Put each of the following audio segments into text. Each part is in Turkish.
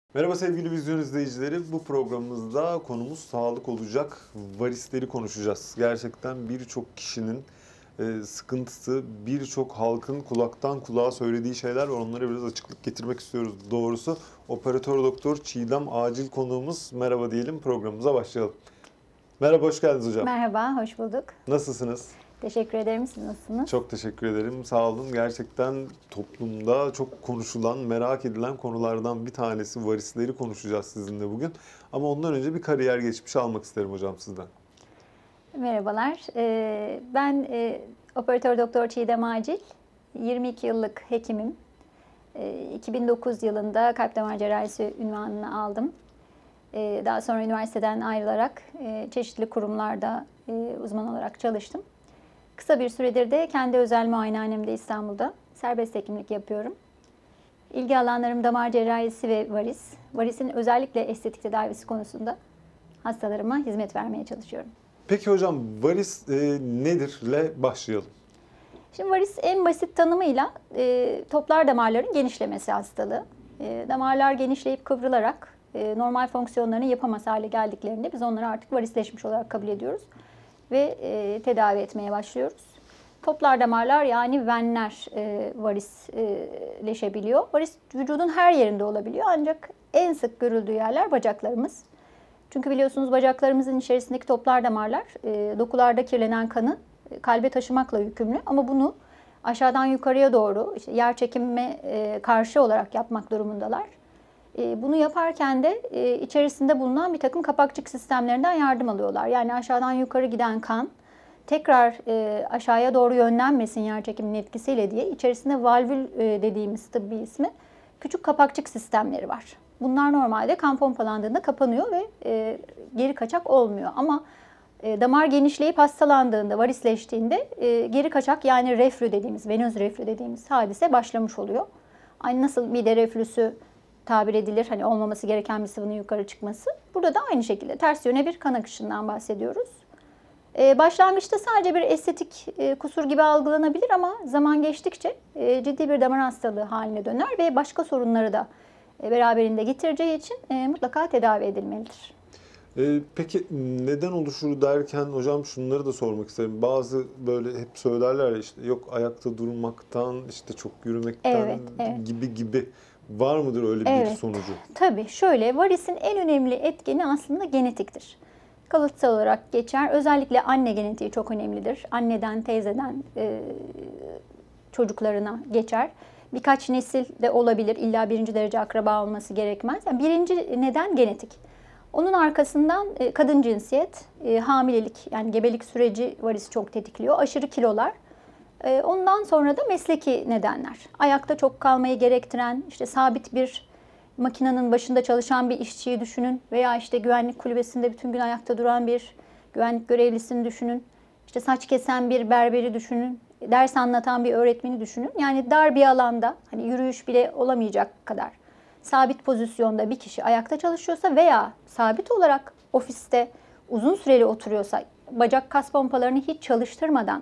Merhaba sevgili vizyon izleyicileri. Bu programımızda konumuz sağlık olacak. Varisleri konuşacağız. Gerçekten birçok kişinin sıkıntısı, birçok halkın kulaktan kulağa söylediği şeyler var. Onlara biraz açıklık getirmek istiyoruz doğrusu. Operatör Doktor Çiğdem Acil konuğumuz. Merhaba diyelim, programımıza başlayalım. Merhaba, hoş geldiniz hocam. Merhaba, hoş bulduk. Nasılsınız? Teşekkür ederim. Siz nasılsınız? Çok teşekkür ederim. Sağ olun. Gerçekten toplumda çok konuşulan, merak edilen konulardan bir tanesi varisleri konuşacağız sizinle bugün. Ama ondan önce bir kariyer geçmişi almak isterim hocam sizden. Merhabalar. Ben Operatör Doktor Çiğdem Acil. 22 yıllık hekimim. 2009 yılında kalp damar cerrahisi unvanını aldım. Daha sonra üniversiteden ayrılarak çeşitli kurumlarda uzman olarak çalıştım. Kısa bir süredir de kendi özel muayenehanemde İstanbul'da serbest hekimlik yapıyorum. İlgi alanlarım damar cerrahisi ve varis. Varisin özellikle estetik tedavisi konusunda hastalarıma hizmet vermeye çalışıyorum. Peki hocam, varis nedir?'le başlayalım. Şimdi varis en basit tanımıyla toplar damarların genişlemesi hastalığı. Damarlar genişleyip kıvrılarak normal fonksiyonlarını yapamaz hale geldiklerinde biz onları artık varisleşmiş olarak kabul ediyoruz ve tedavi etmeye başlıyoruz. Toplar damarlar yani venler varisleşebiliyor. Varis vücudun her yerinde olabiliyor ancak en sık görüldüğü yerler bacaklarımız. Çünkü biliyorsunuz bacaklarımızın içerisindeki toplar damarlar dokularda kirlenen kanı kalbe taşımakla yükümlü. Ama bunu aşağıdan yukarıya doğru işte yer çekimine karşı olarak yapmak durumundalar. Bunu yaparken de içerisinde bulunan bir takım kapakçık sistemlerinden yardım alıyorlar. Yani aşağıdan yukarı giden kan tekrar aşağıya doğru yönlenmesin yer çekiminin etkisiyle diye içerisinde valvül dediğimiz tıbbi ismi küçük kapakçık sistemleri var. Bunlar normalde kan pompalandığında kapanıyor ve geri kaçak olmuyor. Ama damar genişleyip hastalandığında, varisleştiğinde geri kaçak yani reflü dediğimiz, venöz reflü dediğimiz hadise başlamış oluyor. Aynı nasıl mide reflüsü tabir edilir, hani olmaması gereken bir sıvının yukarı çıkması. Burada da aynı şekilde ters yöne bir kan akışından bahsediyoruz. Başlangıçta sadece bir estetik kusur gibi algılanabilir ama zaman geçtikçe ciddi bir damar hastalığı haline döner ve başka sorunları da beraberinde getireceği için mutlaka tedavi edilmelidir. Peki neden oluşur derken hocam şunları da sormak isterim. Bazı böyle hep söylerler ya, işte yok ayakta durmaktan, işte çok yürümekten Evet. gibi. Var mıdır öyle bir Evet, sonucu? tabii şöyle, varisin en önemli etkeni aslında genetiktir. Kalıtsal olarak geçer. Özellikle anne genetiği çok önemlidir. Anneden, teyzeden çocuklarına geçer. Birkaç nesil de olabilir. İlla birinci derece akraba olması gerekmez. Yani birinci neden genetik. Onun arkasından kadın cinsiyet, hamilelik yani gebelik süreci varisi çok tetikliyor. Aşırı kilolar. Ondan sonra da mesleki nedenler. Ayakta çok kalmayı gerektiren, işte sabit bir makinenin başında çalışan bir işçiyi düşünün veya işte güvenlik kulübesinde bütün gün ayakta duran bir güvenlik görevlisini düşünün. İşte saç kesen bir berberi düşünün, ders anlatan bir öğretmeni düşünün. Yani dar bir alanda, hani yürüyüş bile olamayacak kadar sabit pozisyonda bir kişi ayakta çalışıyorsa veya sabit olarak ofiste uzun süreli oturuyorsa, bacak kas pompalarını hiç çalıştırmadan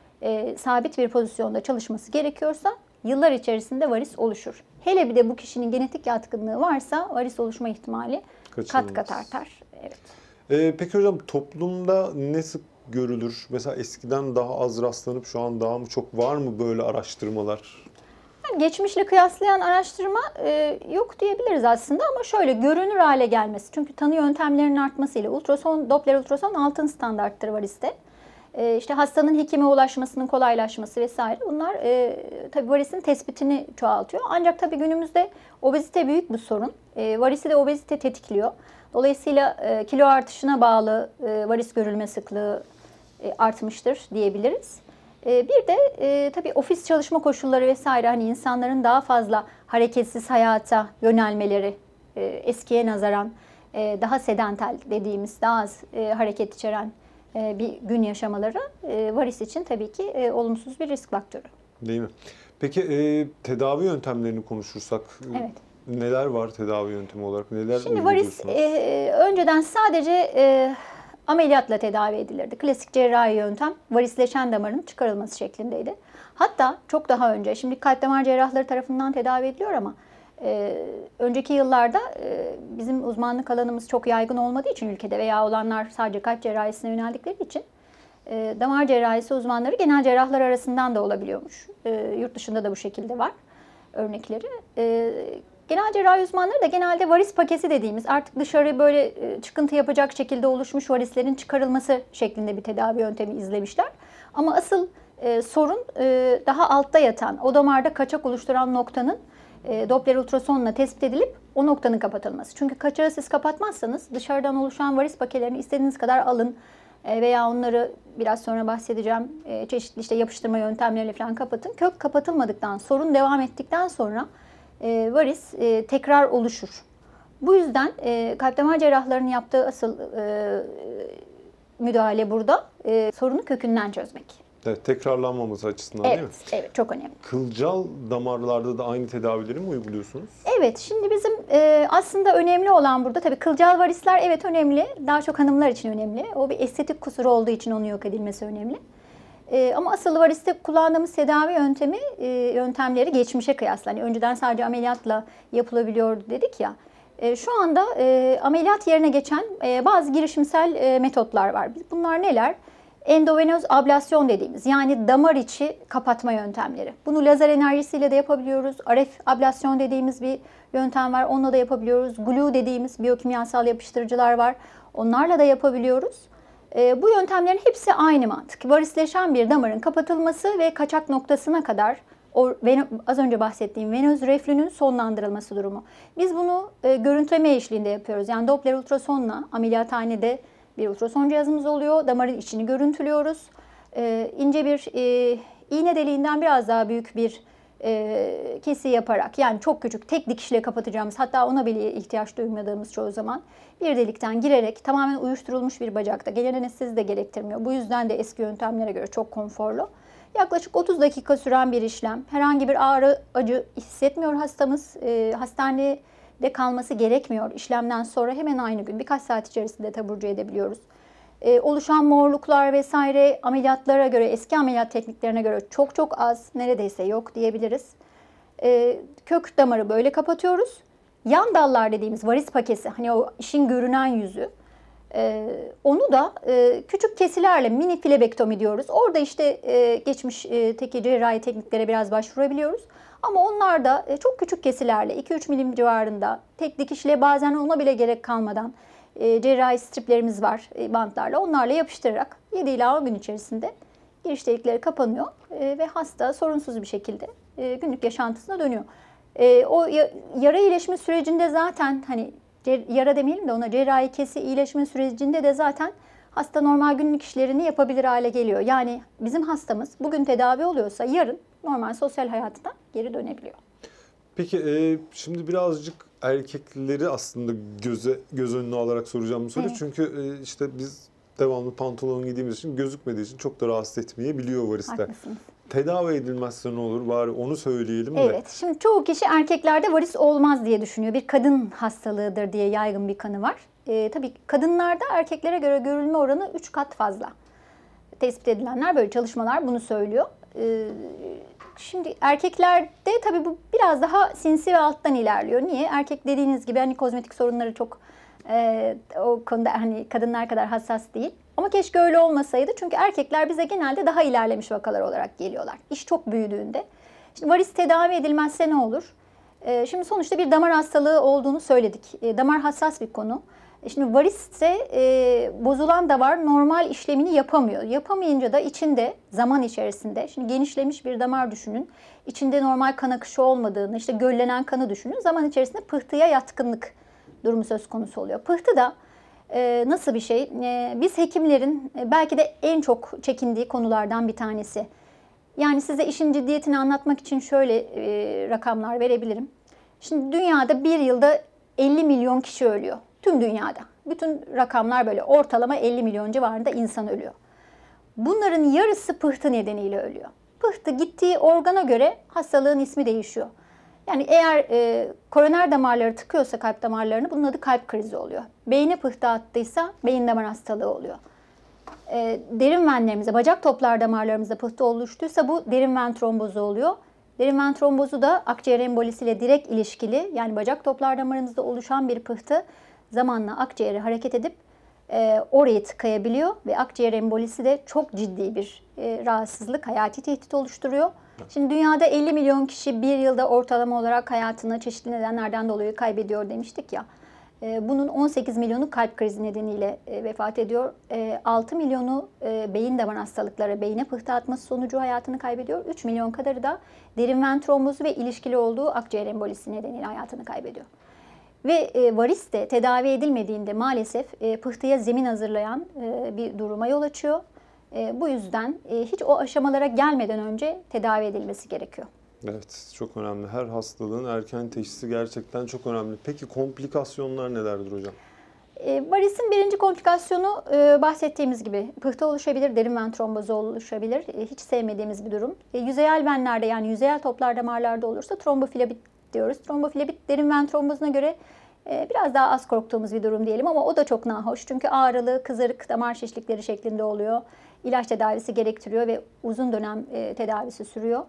sabit bir pozisyonda çalışması gerekiyorsa yıllar içerisinde varis oluşur. Hele bir de bu kişinin genetik yatkınlığı varsa varis oluşma ihtimali kat kat artar. Evet. Peki hocam, toplumda ne sık görülür? Mesela eskiden daha az rastlanıp şu an daha mı çok, var mı böyle araştırmalar? Yani geçmişle kıyaslayan araştırma yok diyebiliriz aslında ama şöyle görünür hale gelmesi. Çünkü tanı yöntemlerinin artmasıyla ultrason, Doppler ultrason altın standarttır variste. İşte hastanın hekime ulaşmasının kolaylaşması vesaire bunlar tabii varisin tespitini çoğaltıyor. Ancak tabii günümüzde obezite büyük bir sorun. Varisi de obezite tetikliyor. Dolayısıyla kilo artışına bağlı varis görülme sıklığı artmıştır diyebiliriz. Bir de tabii ofis çalışma koşulları vesaire hani insanların daha fazla hareketsiz hayata yönelmeleri eskiye nazaran daha sedantel dediğimiz daha az hareket içeren bir gün yaşamaları varis için tabii ki olumsuz bir risk faktörü. Değil mi? Peki tedavi yöntemlerini konuşursak Evet. neler var tedavi yöntemi olarak? Neler Şimdi varis uyguluyorsunuz? önceden sadece ameliyatla tedavi edilirdi. Klasik cerrahi yöntem varisleşen damarın çıkarılması şeklindeydi. Hatta çok daha önce, şimdi kalp damar cerrahları tarafından tedavi ediliyor ama Önceki yıllarda bizim uzmanlık alanımız çok yaygın olmadığı için ülkede veya olanlar sadece kalp cerrahisine yöneldikleri için damar cerrahisi uzmanları genel cerrahlar arasından da olabiliyormuş. Yurt dışında da bu şekilde var örnekleri. Genel cerrahi uzmanları da genelde varis paketi dediğimiz artık dışarı böyle çıkıntı yapacak şekilde oluşmuş varislerin çıkarılması şeklinde bir tedavi yöntemi izlemişler. Ama asıl sorun daha altta yatan, o damarda kaçak oluşturan noktanın Doppler ultrasonla tespit edilip o noktanın kapatılması. Çünkü kaçağı siz kapatmazsanız dışarıdan oluşan varis paketlerini istediğiniz kadar alın veya onları biraz sonra bahsedeceğim çeşitli işte yapıştırma yöntemleriyle falan kapatın. Kök kapatılmadıktan, sorun devam ettikten sonra varis tekrar oluşur. Bu yüzden kalp damar cerrahlarının yaptığı asıl müdahale burada sorunu kökünden çözmek. Evet, tekrarlanmaması açısından değil mi? Evet, çok önemli. Kılcal damarlarda da aynı tedavileri mi uyguluyorsunuz? Evet, şimdi bizim aslında önemli olan burada tabii kılcal varisler evet önemli. Daha çok hanımlar için önemli. O bir estetik kusuru olduğu için onun yok edilmesi önemli. Ama asıl variste kullandığımız tedavi yöntemleri geçmişe kıyasla. Hani önceden sadece ameliyatla yapılabiliyordu dedik ya. Şu anda ameliyat yerine geçen bazı girişimsel metotlar var. Bunlar neler? Endovenöz ablasyon dediğimiz yani damar içi kapatma yöntemleri. Bunu lazer enerjisiyle de yapabiliyoruz. RF ablasyon dediğimiz bir yöntem var. Onunla da yapabiliyoruz. Glue dediğimiz biyokimyasal yapıştırıcılar var. Onlarla da yapabiliyoruz. Bu yöntemlerin hepsi aynı mantık. Varisleşen bir damarın kapatılması ve kaçak noktasına kadar az önce bahsettiğim venöz reflünün sonlandırılması durumu. Biz bunu görüntüleme eşliğinde yapıyoruz. Yani Doppler ultrasonla ameliyathanede bir ultrason cihazımız oluyor. Damarın içini görüntülüyoruz. İnce bir iğne deliğinden biraz daha büyük bir kesi yaparak yani çok küçük tek dikişle kapatacağımız hatta ona bile ihtiyaç duymadığımız çoğu zaman bir delikten girerek tamamen uyuşturulmuş bir bacakta gelen anestezi de gerektirmiyor. Bu yüzden de eski yöntemlere göre çok konforlu. Yaklaşık 30 dakika süren bir işlem. Herhangi bir ağrı, acı hissetmiyor hastamız. Hastanede kalması gerekmiyor. İşlemden sonra hemen aynı gün birkaç saat içerisinde taburcu edebiliyoruz. Oluşan morluklar vesaire ameliyatlara göre, eski ameliyat tekniklerine göre çok çok az, neredeyse yok diyebiliriz. Kök damarı böyle kapatıyoruz. Yan dallar dediğimiz varis paketi, hani o işin görünen yüzü, onu da küçük kesilerle mini flebektomi diyoruz. Orada işte geçmişteki cerrahi tekniklere biraz başvurabiliyoruz. Ama onlar da çok küçük kesilerle 2-3 milim civarında tek dikişle bazen ona bile gerek kalmadan cerrahi striplerimiz var bantlarla. Onlarla yapıştırarak 7 ila 10 gün içerisinde giriş delikleri kapanıyor ve hasta sorunsuz bir şekilde günlük yaşantısına dönüyor. O yara iyileşme sürecinde zaten hani yara demeyelim de ona cerrahi kesi iyileşme sürecinde de zaten hasta normal günlük işlerini yapabilir hale geliyor. Yani bizim hastamız bugün tedavi oluyorsa yarın normal sosyal hayatına geri dönebiliyor. Peki şimdi birazcık erkekleri aslında göz önüne alarak soracağım bu soruyu. Evet. Çünkü işte biz devamlı pantolon giydiğimiz için gözükmediği için çok da rahatsız etmeyebiliyor varisler. Haklısınız. Tedavi edilmezse ne olur? Bari onu söyleyelim de. Evet, şimdi çoğu kişi erkeklerde varis olmaz diye düşünüyor. Bir kadın hastalığıdır diye yaygın bir kanı var. Tabii kadınlarda erkeklere göre görülme oranı 3 kat fazla. Tespit edilenler böyle çalışmalar bunu söylüyor. Şimdi erkeklerde tabii bu biraz daha sinsi ve alttan ilerliyor. Niye? Erkek dediğiniz gibi hani kozmetik sorunları çok o konuda hani kadınlar kadar hassas değil. Ama keşke öyle olmasaydı. Çünkü erkekler bize genelde daha ilerlemiş vakalar olarak geliyorlar. İş çok büyüdüğünde. Şimdi varis tedavi edilmezse ne olur? Şimdi sonuçta bir damar hastalığı olduğunu söyledik. Damar hassas bir konu. Şimdi variste bozulan damar normal işlemini yapamıyor. Yapamayınca da içinde zaman içerisinde, şimdi genişlemiş bir damar düşünün. İçinde normal kan akışı olmadığını, işte göllenen kanı düşünün. Zaman içerisinde pıhtıya yatkınlık durumu söz konusu oluyor. Pıhtı da nasıl bir şey? Biz hekimlerin belki de en çok çekindiği konulardan bir tanesi. Yani size işin ciddiyetini anlatmak için şöyle rakamlar verebilirim. Şimdi dünyada bir yılda 50 milyon kişi ölüyor. Tüm dünyada. Bütün rakamlar böyle ortalama 50 milyon civarında insan ölüyor. Bunların yarısı pıhtı nedeniyle ölüyor. Pıhtı gittiği organa göre hastalığın ismi değişiyor. Yani eğer koroner damarları tıkıyorsa kalp damarlarını bunun adı kalp krizi oluyor. Beyne pıhtı attıysa beyin damar hastalığı oluyor. Derin venlerimize, bacak toplar damarlarımızda pıhtı oluştuysa bu derin ven trombozu oluyor. Derin ven trombozu da akciğer embolisiyle direkt ilişkili. Yani bacak toplar damarımızda oluşan bir pıhtı zamanla akciğeri hareket edip orayı tıkayabiliyor ve akciğer embolisi de çok ciddi bir rahatsızlık, hayati tehdit oluşturuyor. Şimdi dünyada 50 milyon kişi bir yılda ortalama olarak hayatını çeşitli nedenlerden dolayı kaybediyor demiştik ya. Bunun 18 milyonu kalp krizi nedeniyle vefat ediyor. 6 milyonu beyin damar hastalıkları, beyine pıhtı atması sonucu hayatını kaybediyor. 3 milyon kadarı da derin ven trombozu ve ilişkili olduğu akciğer embolisi nedeniyle hayatını kaybediyor. Ve varis de tedavi edilmediğinde maalesef pıhtıya zemin hazırlayan bir duruma yol açıyor. Bu yüzden hiç o aşamalara gelmeden önce tedavi edilmesi gerekiyor. Evet, çok önemli. Her hastalığın erken teşhisi gerçekten çok önemli. Peki komplikasyonlar nelerdir hocam? Varisin birinci komplikasyonu bahsettiğimiz gibi pıhtı oluşabilir, derin ven trombozu oluşabilir. Hiç sevmediğimiz bir durum. Yüzeyel venlerde yani yüzeyel toplar damarlarda olursa trombofilebit diyoruz. Trombofilebit derin ven trombozuna göre biraz daha az korktuğumuz bir durum diyelim ama o da çok nahoş. Çünkü ağrılı, kızarık damar şişlikleri şeklinde oluyor. İlaç tedavisi gerektiriyor ve uzun dönem tedavisi sürüyor.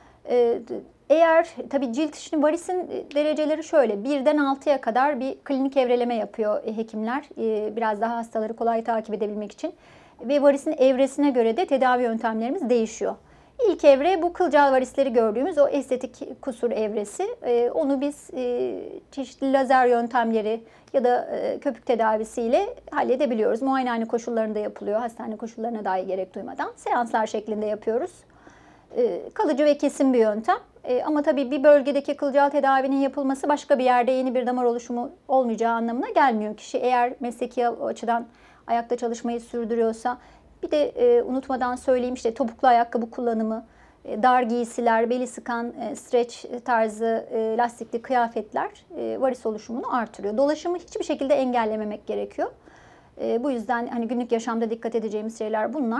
Eğer tabii cilt işini varisin dereceleri şöyle 1'den 6'ya kadar bir klinik evreleme yapıyor hekimler. Biraz daha hastaları kolay takip edebilmek için. Ve varisin evresine göre de tedavi yöntemlerimiz değişiyor. İlk evre bu kılcal varisleri gördüğümüz o estetik kusur evresi. Onu biz çeşitli lazer yöntemleri ya da köpük tedavisiyle halledebiliyoruz. Muayenehane koşullarında yapılıyor. Hastane koşullarına dahi gerek duymadan. Seanslar şeklinde yapıyoruz. Kalıcı ve kesin bir yöntem. Ama tabii bir bölgedeki kılcal tedavinin yapılması başka bir yerde yeni bir damar oluşumu olmayacağı anlamına gelmiyor. Kişi eğer mesleki açıdan ayakta çalışmayı sürdürüyorsa, bir de unutmadan söyleyeyim işte topuklu ayakkabı kullanımı, dar giysiler, beli sıkan streç tarzı lastikli kıyafetler varis oluşumunu artırıyor. Dolaşımı hiçbir şekilde engellememek gerekiyor. Bu yüzden hani günlük yaşamda dikkat edeceğimiz şeyler bunlar.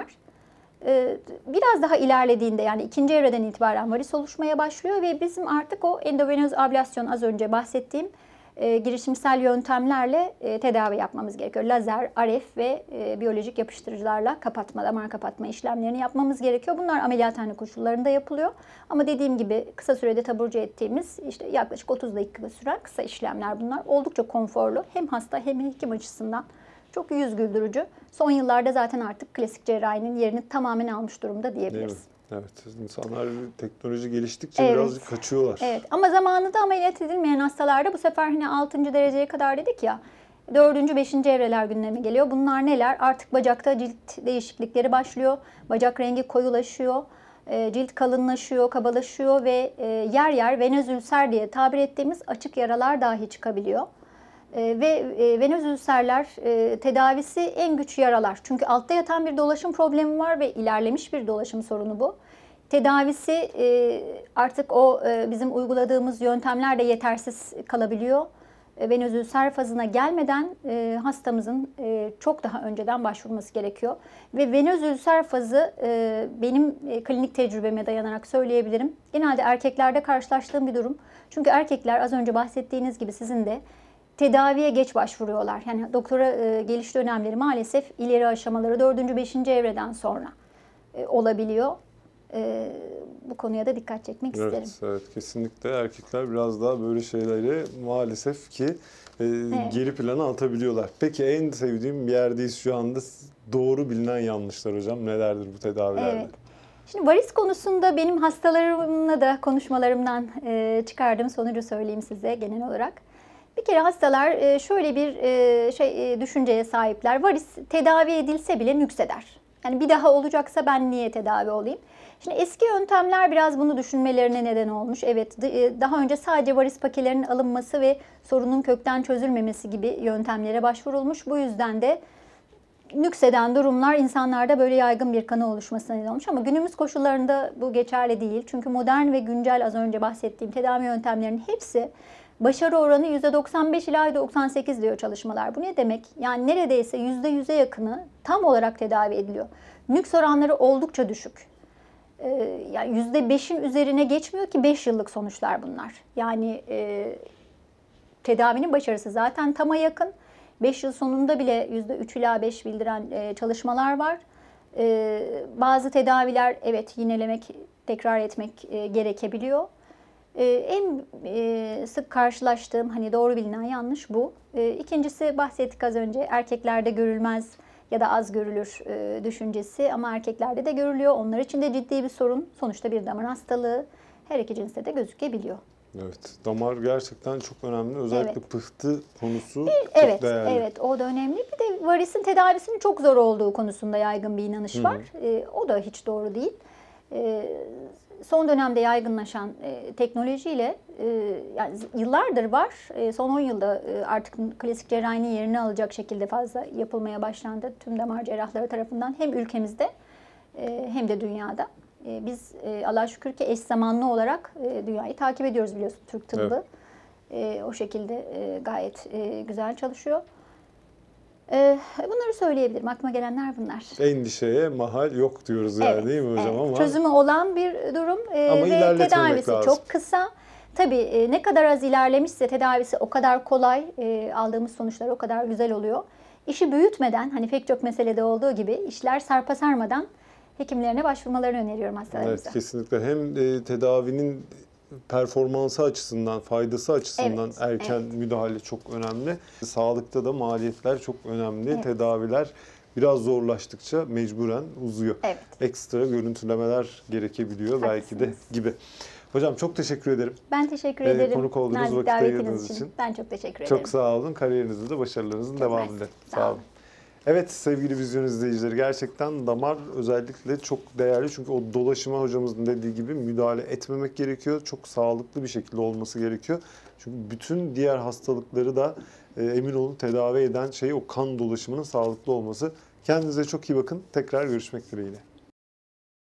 Biraz daha ilerlediğinde yani ikinci evreden itibaren varis oluşmaya başlıyor ve bizim artık o endovenöz ablasyon az önce bahsettiğim girişimsel yöntemlerle tedavi yapmamız gerekiyor. Lazer, RF ve biyolojik yapıştırıcılarla kapatma, damar kapatma işlemlerini yapmamız gerekiyor. Bunlar ameliyathane koşullarında yapılıyor. Ama dediğim gibi kısa sürede taburcu ettiğimiz işte yaklaşık 30 dakika süren kısa işlemler bunlar. Oldukça konforlu hem hasta hem hekim açısından. Çok yüz güldürücü. Son yıllarda zaten artık klasik cerrahinin yerini tamamen almış durumda diyebiliriz. Evet, insanlar teknoloji geliştikçe birazcık kaçıyorlar. Evet, ama zamanında ameliyat edilmeyen hastalarda bu sefer hani 6. dereceye kadar dedik ya, 4. 5. evreler gündeme geliyor. Bunlar neler? Artık bacakta cilt değişiklikleri başlıyor. Bacak rengi koyulaşıyor. Cilt kalınlaşıyor, kabalaşıyor ve yer yer venöz ülser diye tabir ettiğimiz açık yaralar dahi çıkabiliyor. Ve venöz ülserler tedavisi en güç yaralar. Çünkü altta yatan bir dolaşım problemi var ve ilerlemiş bir dolaşım sorunu bu. Tedavisi artık o bizim uyguladığımız yöntemler de yetersiz kalabiliyor. Venöz ülser fazına gelmeden hastamızın çok daha önceden başvurması gerekiyor. Ve venöz ülser fazı benim klinik tecrübeme dayanarak söyleyebilirim. Genelde erkeklerde karşılaştığım bir durum. Çünkü erkekler az önce bahsettiğiniz gibi sizin de tedaviye geç başvuruyorlar. Yani doktora geliş dönemleri maalesef ileri aşamaları 4. 5. evreden sonra olabiliyor. Bu konuya da dikkat çekmek isterim. Evet, kesinlikle erkekler biraz daha böyle şeyleri maalesef ki geri plana atabiliyorlar. Peki en sevdiğim bir yerdeyiz şu anda. Doğru bilinen yanlışlar hocam. Nelerdir bu tedavilerde? Evet. Şimdi varis konusunda benim hastalarımla da konuşmalarımdan çıkardığım sonucu söyleyeyim size genel olarak. Bir kere hastalar şöyle bir düşünceye sahipler. Varis tedavi edilse bile nükseder. Yani bir daha olacaksa ben niye tedavi olayım? Şimdi eski yöntemler biraz bunu düşünmelerine neden olmuş. Evet, daha önce sadece varis pakelerinin alınması ve sorunun kökten çözülmemesi gibi yöntemlere başvurulmuş. Bu yüzden de nükseden durumlar insanlarda böyle yaygın bir kanı oluşmasına neden olmuş. Ama günümüz koşullarında bu geçerli değil. Çünkü modern ve güncel az önce bahsettiğim tedavi yöntemlerinin hepsi başarı oranı %95 ila %98 diyor çalışmalar. Bu ne demek? Yani neredeyse %100'e yakını tam olarak tedavi ediliyor. Nüks oranları oldukça düşük. Yani %5'in üzerine geçmiyor ki 5 yıllık sonuçlar bunlar. Yani tedavinin başarısı zaten tama yakın. 5 yıl sonunda bile %3 ila 5 bildiren çalışmalar var. Bazı tedaviler evet yinelemek, tekrar etmek gerekebiliyor. En sık karşılaştığım hani doğru bilinen yanlış bu. İkincisi bahsettik az önce, erkeklerde görülmez ya da az görülür düşüncesi ama erkeklerde de görülüyor. Onlar için de ciddi bir sorun. Sonuçta bir damar hastalığı her iki cinste de gözükebiliyor. Evet, damar gerçekten çok önemli. Özellikle Evet. pıhtı konusu Evet, çok değerli. evet o da önemli. Bir de varisin tedavisinin çok zor olduğu konusunda yaygın bir inanış var. O da hiç doğru değil. Son dönemde yaygınlaşan teknolojiyle yani yıllardır var. Son 10 yılda artık klasik cerrahinin yerini alacak şekilde fazla yapılmaya başlandı tüm damar cerrahları tarafından hem ülkemizde hem de dünyada. Biz Allah'a şükür ki eş zamanlı olarak dünyayı takip ediyoruz biliyorsun Türk tıbbı. Evet. O şekilde gayet güzel çalışıyor. Bunları söyleyebilirim. Aklıma gelenler bunlar. Endişeye mahal yok diyoruz yani, Evet, değil mi hocam? evet. Ama Çözümü olan bir durum ama ve ilerletmemek tedavisi lazım. çok kısa. Tabii ne kadar az ilerlemişse tedavisi o kadar kolay, aldığımız sonuçlar o kadar güzel oluyor. İşi büyütmeden, hani pek çok meselede olduğu gibi işler sarpa sarmadan hekimlerine başvurmalarını öneriyorum hastalarımıza. Evet, kesinlikle. Hem tedavinin performansı açısından, faydası açısından Evet, erken evet. müdahale çok önemli. Sağlıkta da maliyetler çok önemli. Evet. Tedaviler biraz zorlaştıkça mecburen uzuyor. Evet. Ekstra görüntülemeler gerekebiliyor belki de Haklısınız. gibi. Hocam çok teşekkür ederim. Ben teşekkür ederim. Konuk olduğunuz, Nazik vakit davetiniz ayırdığınız için. Ben çok teşekkür ederim. Çok sağ olun. Kariyerinizde de başarılarınızın Çok devamını mersi. dilerim. Sağ olun. Evet sevgili vizyon izleyicileri, gerçekten damar özellikle çok değerli. Çünkü o dolaşıma hocamızın dediği gibi müdahale etmemek gerekiyor. Çok sağlıklı bir şekilde olması gerekiyor. Çünkü bütün diğer hastalıkları da emin olun tedavi eden şey o kan dolaşımının sağlıklı olması. Kendinize çok iyi bakın. Tekrar görüşmek dileğiyle.